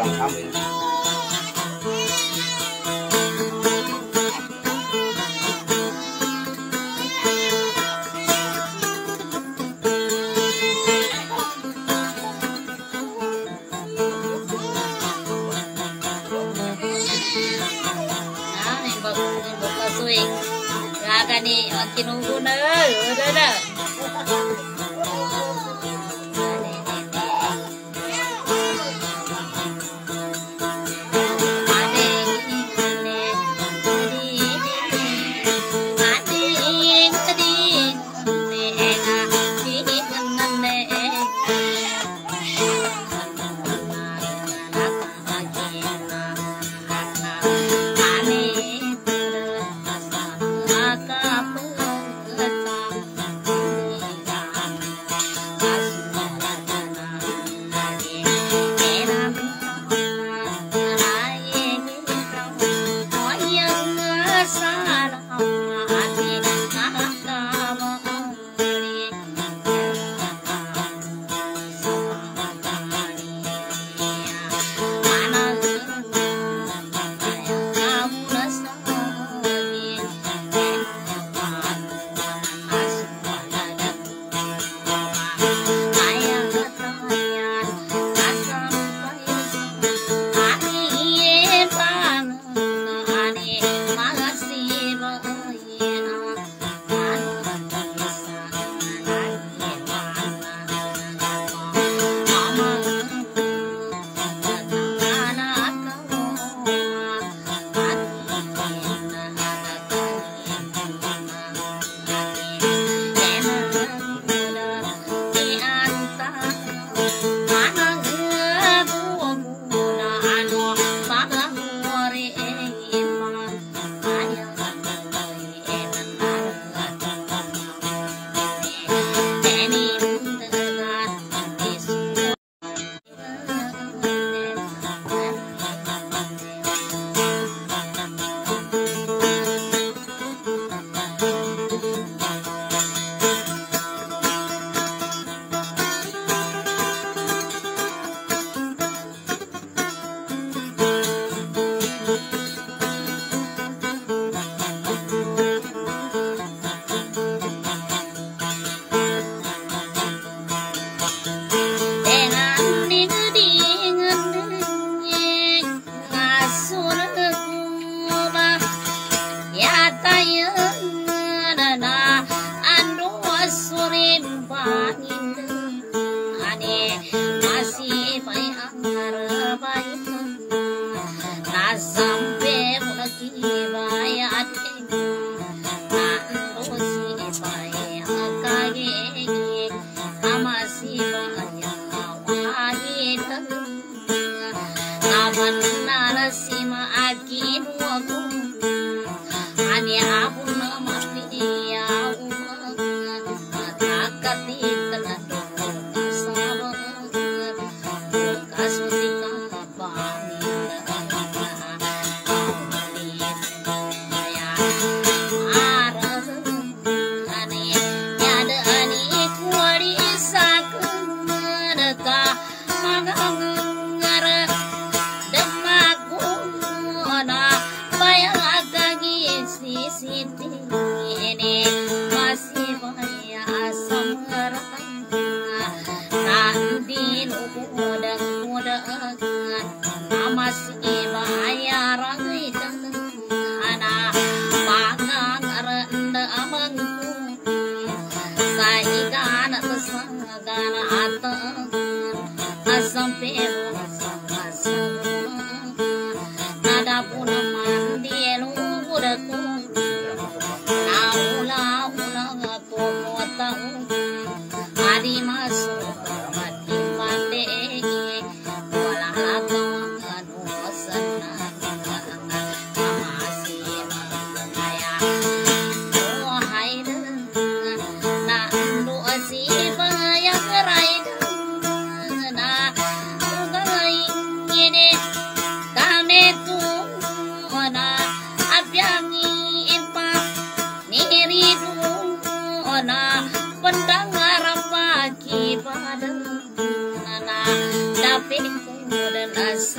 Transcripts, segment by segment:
Amin. Gani kinunggu na udah.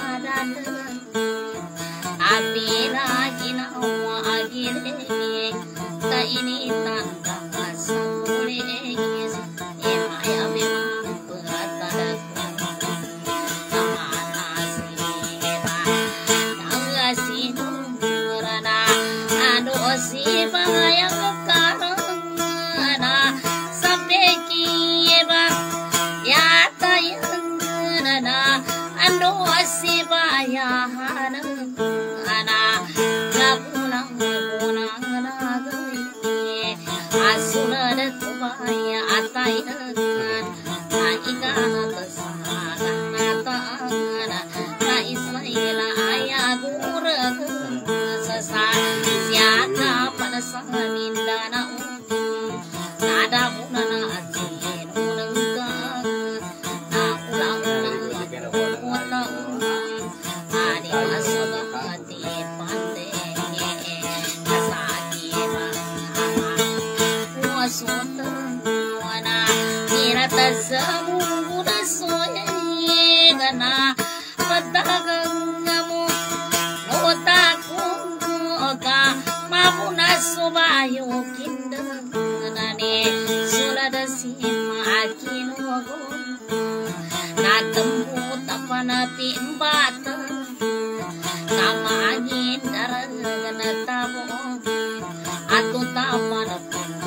Apila ginawa agire ta ini tanda masamulis emaya memang beratadaku amana siba tangga sinurana anu siba yang karana sampai kieba ya tayang nana anu siba ya hana Asulada kubaya atayan Naika tesagan natana Na ismaila ayagura Sesat siaka pada samindana Nada munana atin unengkang Na ulang ulang Adi masabati pandai Wana kirata samuna soya gana padagang mo notaku oka mapuna sobayo kindanane sulada sima akino natembu tapana pimbata kama angin darana tabo atu tapana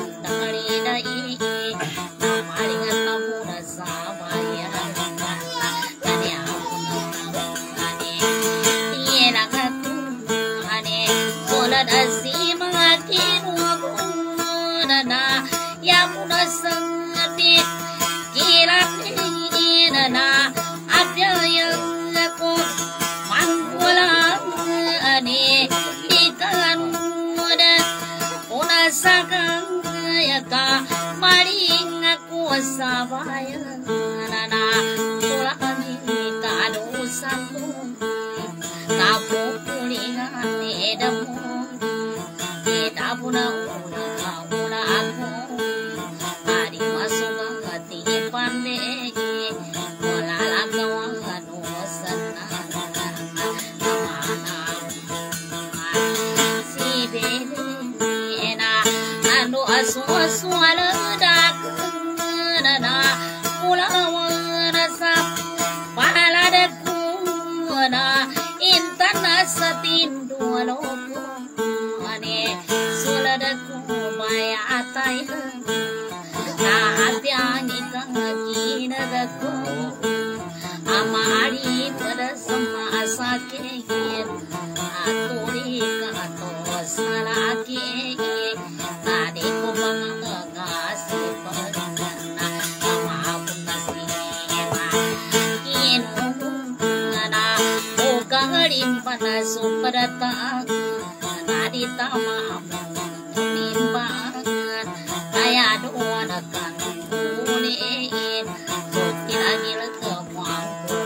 maring aku sabaya nana tulani kadosaku kapu kulingan edamu edabuna una aku hari masuk hati pandai melalang kawanu senang mana si beli anu asu aledak nana pulawan sap paladaku na intan satin dualoku ane suladaku maya atai na atyani kakinadaku amari pada sama asake aturi kato salaki pada suprata nadita mamu nimbangan kaya doa nakan kunin kira gila kemampu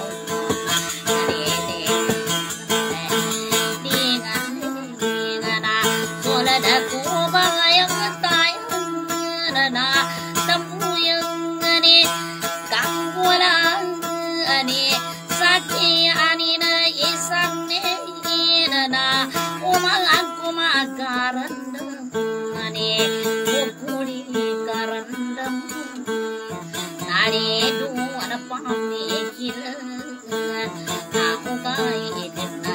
dengan soladaku bayang tayang nana temu yang ani kanggulan ani sakit ani na umalang kumagarandam ane bukuli garandam nari duana pamikil aku kai na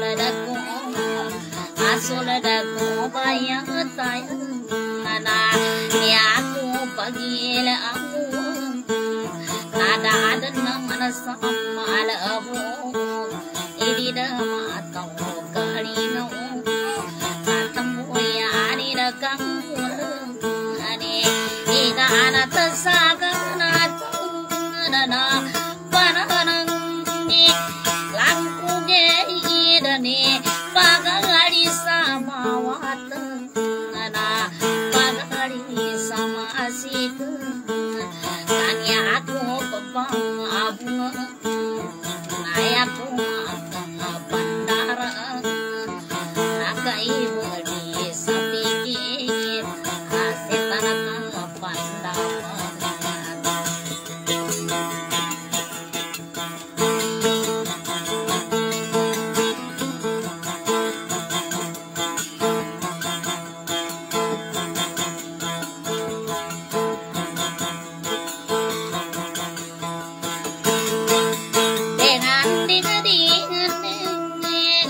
suladaku bayang tayang nana ya aku pagil aku nada ada nama sama ala abu ini dah matang kalino katambu ya ani dagang ane ina anak sagang nana pananang ni langku ge dane pagari sama wat nana pagari sama asik kanya aku pepang abu nayaku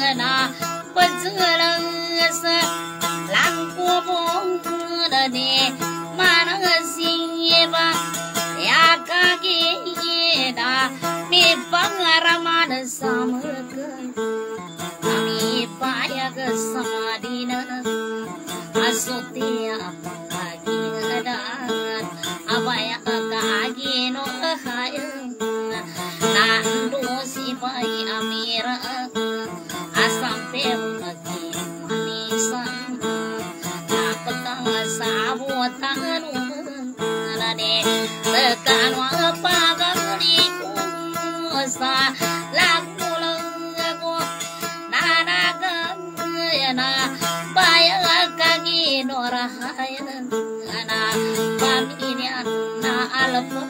na pajalang sa langko bong de manang siba ya kage da me pangaraman samaka ami payag samadina asotia pagi gadan abaya kage no hayang nando si pai amira asampe lagi manisan napetang sabuatan nane tekan apa gariku sa lagu lagu nana gana bayar kaki norahayan na pamilya na alfa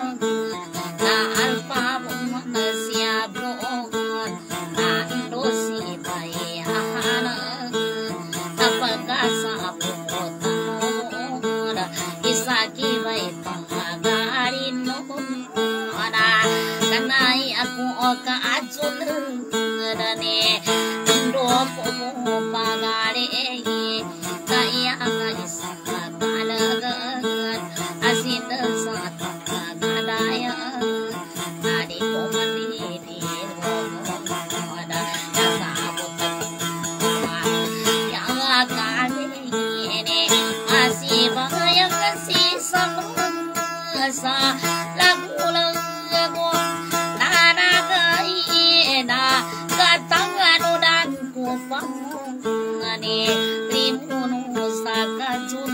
siap roon na indosi bayahana apakah sapot moda isaki bay pangagarin no ana kanai aku oka ajun dane indo po pagare kaya isa talaga asin sa kadaya adi ko mandiri ada sabot ya kali ini masih banyak sisa sa lagu lagu nana kaina katangan dan kupang ani primuno sakajun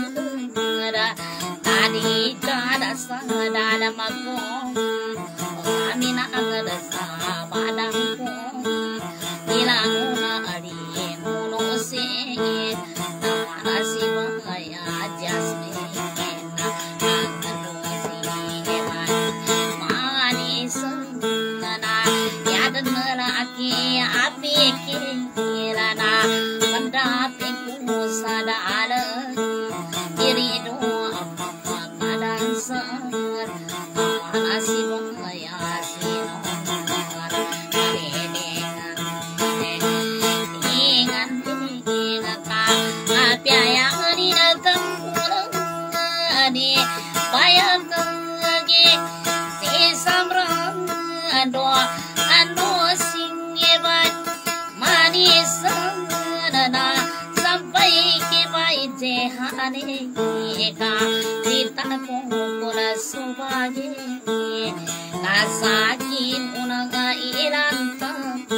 tadi kada sadada magong amina kada sabadangko ilanguna ari muno se tamana sibaya jasmine aki api kirana pendamping sada ada diri doa apa kadang ser amanasi bangaya sino dengan ka api yang di dalam di bayang lagi si samrang doa anu singgebat manis na sampai ke baik jehane ka kita ko pula subage kasakin unaga iranta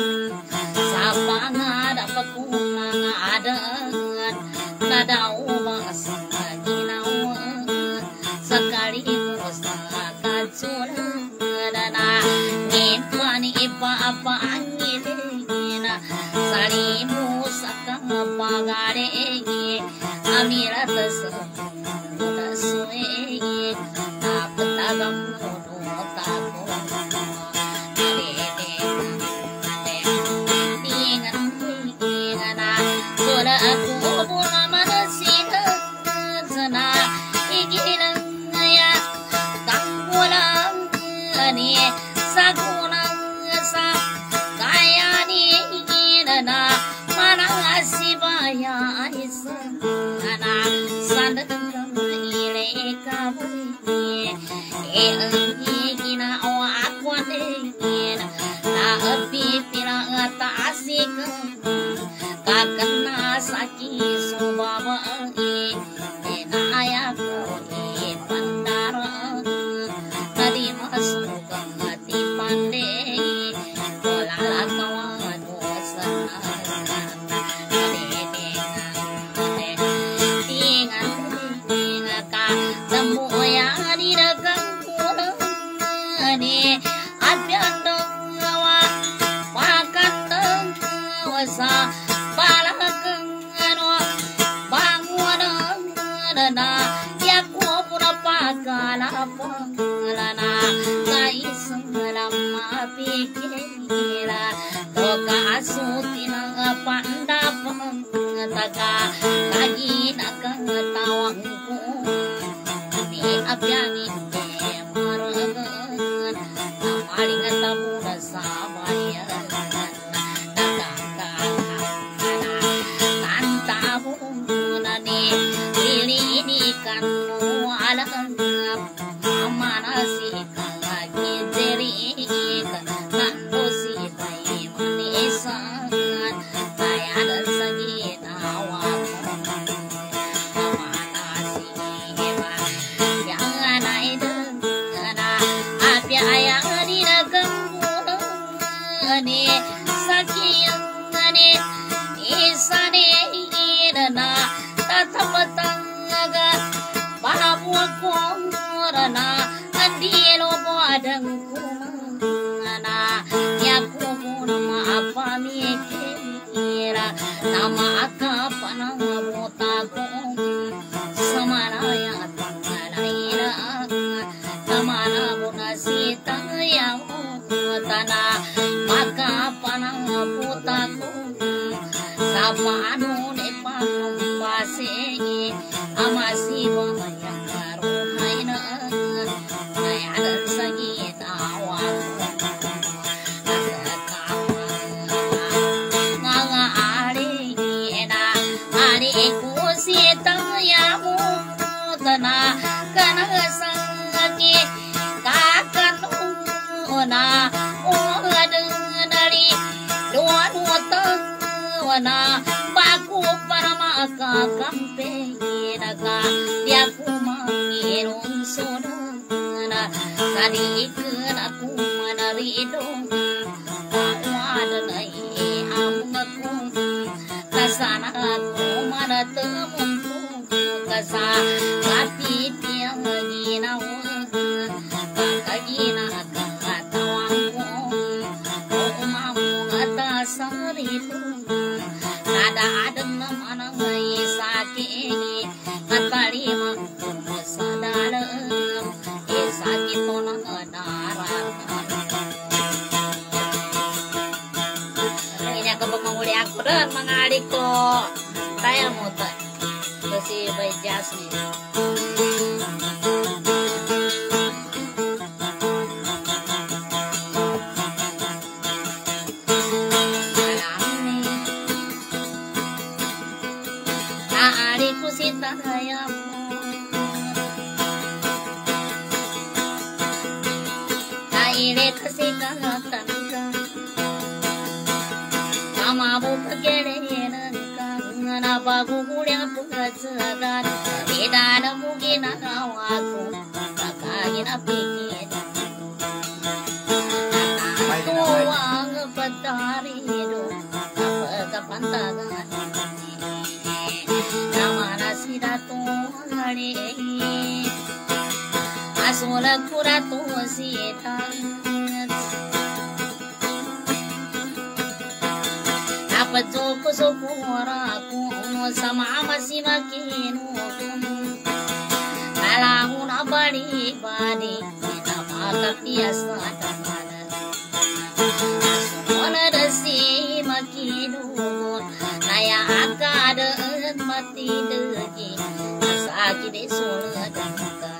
sapanga dapat kunang ada nadau bangsa ginawan sekali musta kacuna dana ngepani apa angilena salimu sakang pagare amira tasuna soe tapatagam no tapo tingana sura aku puna manasina sana igilang ya tanggulang ani sagunang sa kaya ni na manang asibaya isa ana sandang ile kabui gina o akwane na api pira ata asik kakana saki subaba na ayak pandara tadi masuk hati pandai pola kawan dosa semua yang di dekat ni apiandang makan wasa palakang bangunan na ya ko pura pakalapang lana kaisang lama pikira toka asutin ang pandapang taga lagi nakatawang ko ni apiangin maragan na maling tamu na sabayan nakakala mikira nama kapan buta kum samaraya tanganira kamana bunasita yang tanah maka panang buta kum sapanu ne pambase amasi yang karunaina nayadan sagit awak baku para maka kampe naga dia ku mangirung sodana sadi ikun aku manarido awadai amgaku kasana aku mana temunku kasa tapi tiang ginau kakagina katawangku umamu atasaritu ada mana ngai sakit katalima sadara sakit tonang darah ini aku menguli aku dan mengadik kok saya muter besi bajas nih Ire kasih kahatan sama buka kerana kenapa kuliah pengajaran tidak ada mungkin aku tak kira pikir tuang petari hidup apa kepantangan nama nasi datung hari Asula kuratu sita apa joko sokuraku sama masih makinu kalau nabadi badi nama kapiasa damana asuna dasi makinu naya akada mati degi sakit desola damana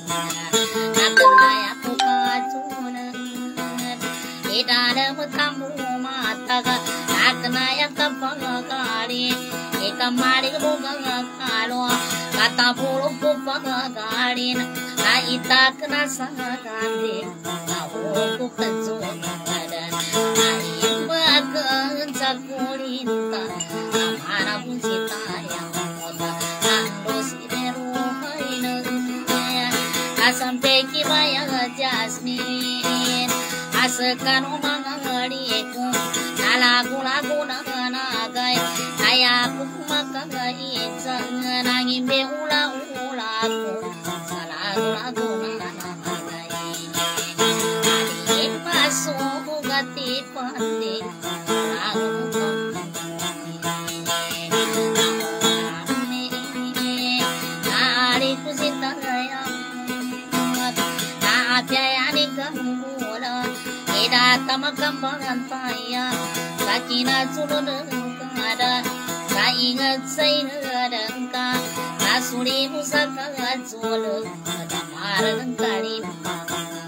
aku kacunan tidak ada tamu mataga aknaya kapagari ikamari buga kalo kata buruk pagari na ita kena sagandi aku kacunan ayo bagan cakulinta amana pun cita yang muda ando sideru haina sampai kibaya jasmin asekan umangariku lagu-lagu nagai ayaku makagai nangin be ula-ulaku lagu-lagu nagai adik masuk gati pandi lagu adikku sitaya Jayani kamula ida tamakambang taya sakina suludengkada saingat sainadengka nasuri musaka zuluk damarang kalimpang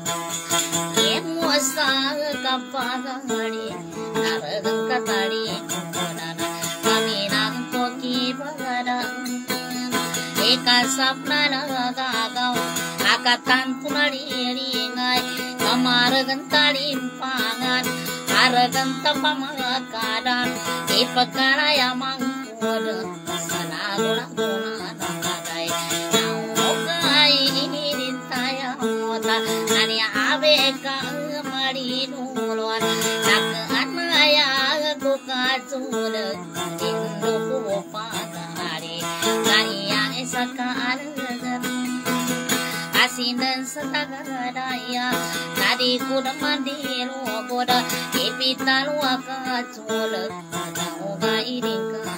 emuasa kapagari narang katari kunana kaminang koki bagadang ekasapna nagagaw akatan punariringai kamaragan talimpangan aragan tapamakadan ipakaraya mangkudan sanagulagunan agay naukay inintaya mota nanya abeka marinuluan nakanaya kukasulag induko pagari kaya isakalagan asinan sa tagadaya di kuda mandi lo kuda ipita lo akaculet uga idika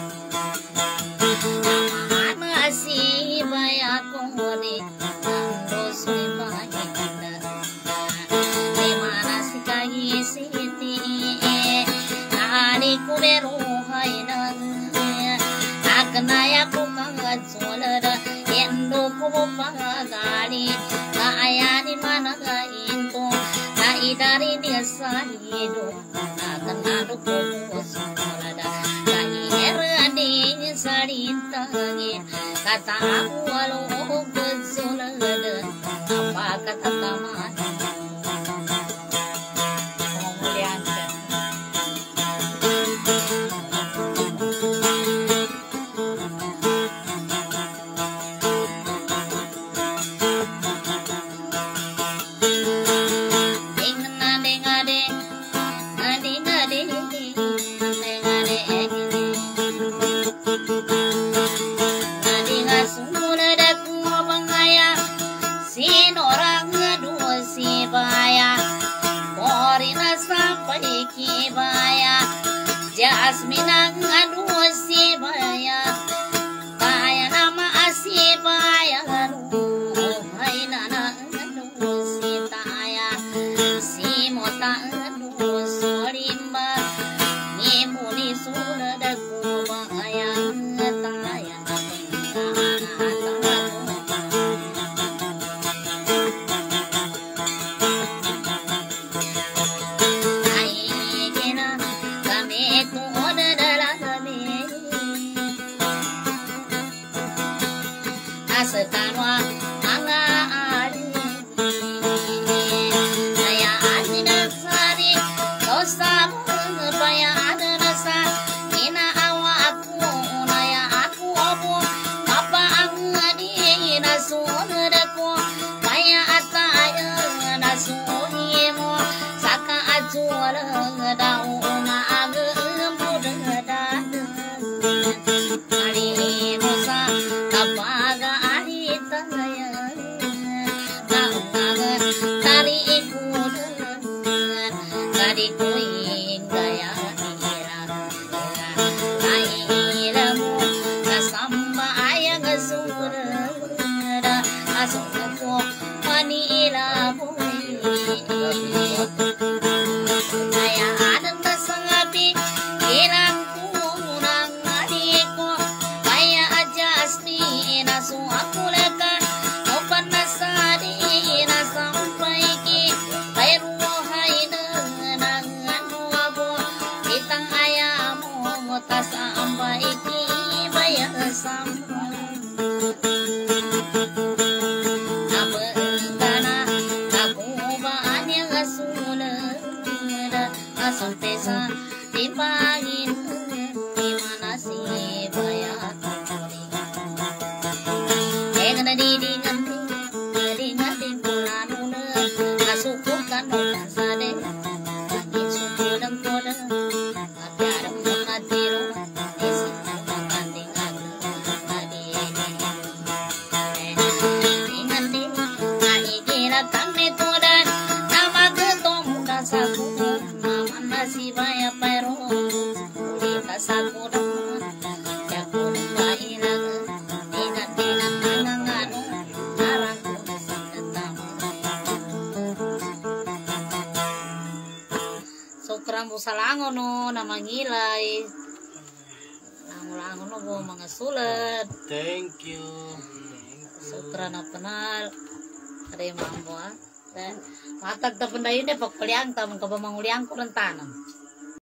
masih banyak kodi ando sulimani kanda di mana si kaki siti nani kuderu haina akanaya kukaculet endo kupagali kaya di mana itu kai dari desa hidup akan lalu kususulada kai eradi sarintangi kata aku walau kusulada apa kata kaman pemuliakan Jasmina ngadu si baya kaya nama si baya hai nana ngadu si taya si mota ngadu sorimba ni muni sula da kubaya taya sekarang ala ali saya adina sari dosa berbaya ada rasa ina awa aku naya aku obo apa ang adi nasun deko kaya ataya nasunimo saka ajual dau na agem budada ali dosa kapaga tari ikut tadi kuin gaya ira airamu kasamba ayang sura asoko manila boy saya ada kesangapi ilang kurang adiko kaya aja asli nasu aku leka opan nasadi sampai ki bayru haina nangan wabo itang ayamu ta sampai ki bayar sampai abengana aku baanya gasula asontesa dipangin di mana si bayar engana didingan sukukan sade angin sukudang koda apiaram matiro isi kanding adi ingan di ngai kira tanne toda nama ketemu kasaku nama nasi baya pero uli kasaku jaku baina dengan nananganu arangku Sukran busalangon no namangilay nangulangon no po mga sulat. Thank you. Sukran na panal kare mambo matag ta pandayon de pagpaliang tamang kabamanguliang ko ng tanang